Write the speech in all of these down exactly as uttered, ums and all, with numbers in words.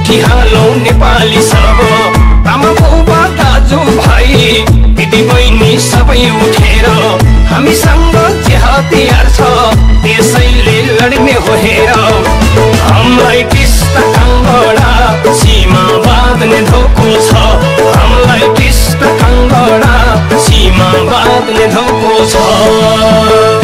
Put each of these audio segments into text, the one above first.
उठिहालौं नेपाली सब आमा बुबा दाजु भाइ दिदी बहिनी सबै उठेर हामीसँग जे हतियार छ त्यसैले लड्ने हो हेर हामीलाई टिस्टा काङ्गडा सीमा बाँध्ने धोको छ हामीलाई टिस्टा काङ्गडा सीमा बाँध्ने धोको छ।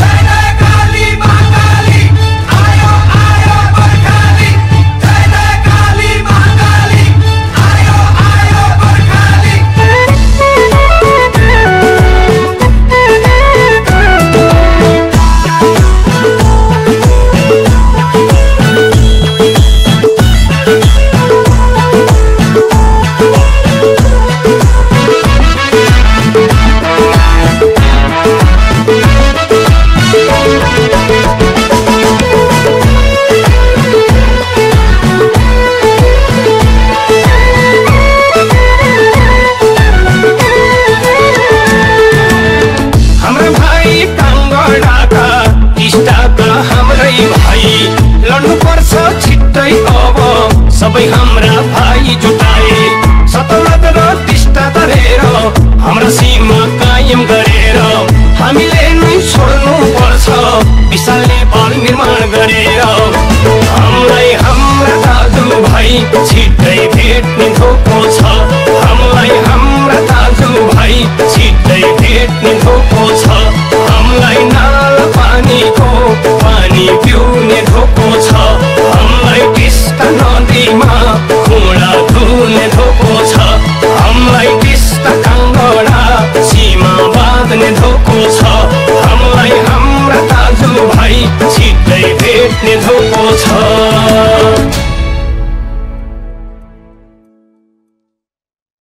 सबै हाम्रा भाइ जुटाए सतलत र टिस्टा तरेर हाम्रा सीमा कायम गरेर हामीले नै छोड्नु पर्छ विशाल नेपाल निर्माण गरेर हामीलाई हाम्रा दाजु भाइ छिट्टै भेट्ने धोको छ हामीलाई हाम्रा दाजु भाइ छिट्टै भेट्ने धोको छ हामीलाई नाला पानीको पानी पिउने धोको छ हामीलाई टिस्टा नदीमा खुँडा धुने धोको छ हामीलाई टिस्टा काङ्गडा सीमा बाँध्ने धोको छ हामीलाई हाम्रा दाजु भाइ छिट्टै भेट्ने धोको